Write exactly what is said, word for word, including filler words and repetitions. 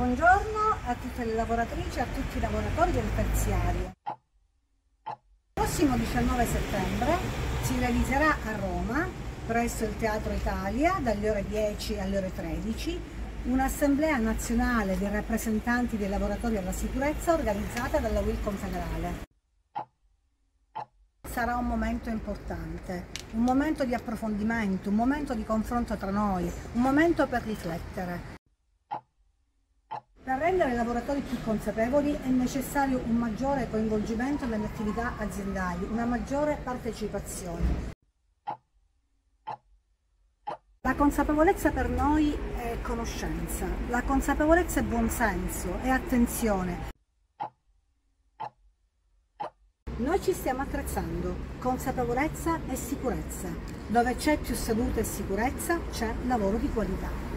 Buongiorno a tutte le lavoratrici e a tutti i lavoratori del terziario. Il prossimo diciannove settembre si realizzerà a Roma, presso il Teatro Italia, dalle ore dieci alle ore tredici, un'assemblea nazionale dei rappresentanti dei lavoratori alla sicurezza organizzata dalla UIL Confederale. Sarà un momento importante, un momento di approfondimento, un momento di confronto tra noi, un momento per riflettere. Per rendere i lavoratori più consapevoli è necessario un maggiore coinvolgimento nelle attività aziendali, una maggiore partecipazione. La consapevolezza per noi è conoscenza, la consapevolezza è buonsenso, è attenzione. Noi ci stiamo attrezzando, consapevolezza e sicurezza. Dove c'è più salute e sicurezza c'è lavoro di qualità.